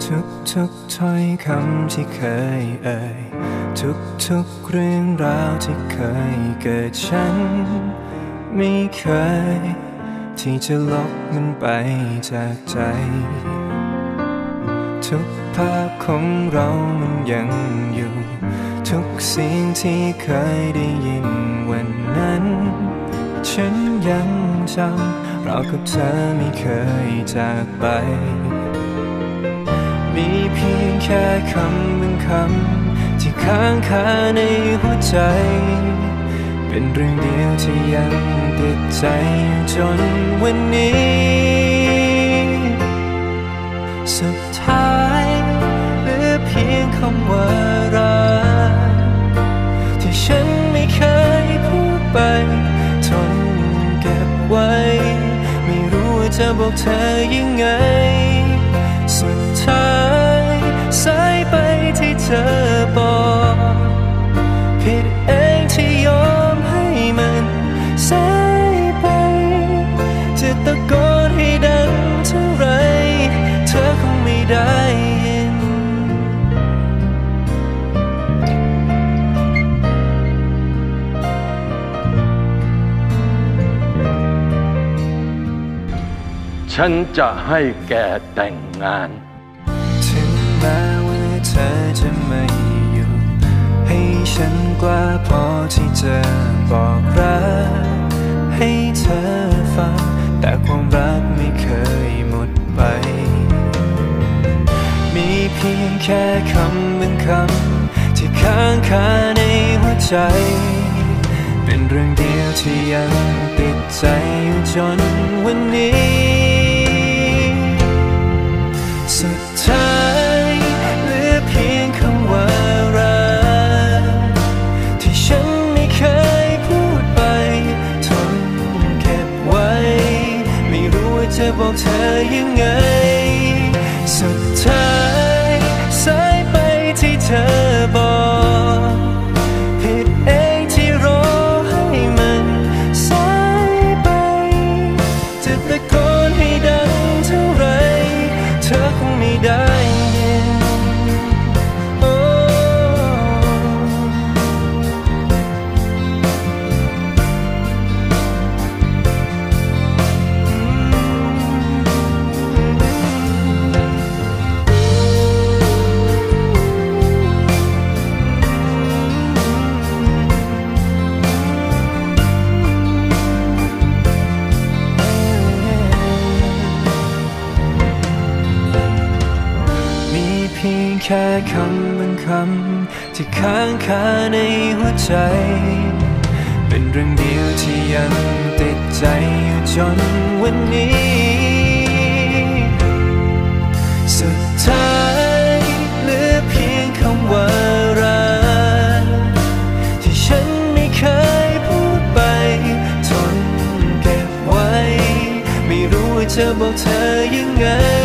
ทุกถ้อยคำที่เคยเอ่ยทุกเรื่องราวที่เคยเกิดฉันไม่เคยที่จะลบมันไปจากใจทุกภาพของเรามันยังอยู่ทุกเสียงที่เคยได้ยินวันนั้นฉันยังจำเรากับเธอไม่เคยจากไปมีเพียงแค่คำบางคำที่ค้างคาในหัวใจเป็นเรื่องเดียวที่ยังติดใจจนวันนี้สุดท้ายเหลือเพียงคำว่ารักที่ฉันไม่เคยพูดไปทนเก็บไว้ไม่รู้ว่าจะบอกเธอยังไงสุดท้ายสายไปที่เธอบอกผิดเองที่ยอมให้มันสายไปจะตะโกนให้ดังเท่าไรเธอคงไม่ได้ยินฉันจะให้แกแต่งงานถึงแม้ว่าเธอจะไม่อยู่ให้ฉันกล้าพอที่จะบอกรักให้เธอฟังแต่ความรักไม่เคยหมดไปมีเพียงแค่คำบางคำที่ค้างคาในหัวใจเป็นเรื่องเดียวที่ยังติดใจอยู่จนวันนี้สุดท้ายเหลือเพียงคำว่ารักที่ฉันไม่เคยพูดไปทนเก็บไว้ไม่รู้ว่าจะบอกเธอยังไงสุดท้ายสายไปที่เธอบอกผิดเองที่รอให้มันสายไปจะตะโกนให้ดังเท่าไรเธอคงไม่ได้ยินเพียงแค่คำบางคำที่ค้างคาในหัวใจเป็นเรื่องเดียวที่ยังติดใจอยู่จนวันนี้สุดท้ายเหลือเพียงคำว่ารักที่ฉันไม่เคยพูดไปทนเก็บไว้ไม่รู้ว่าจะบอกเธอยังไง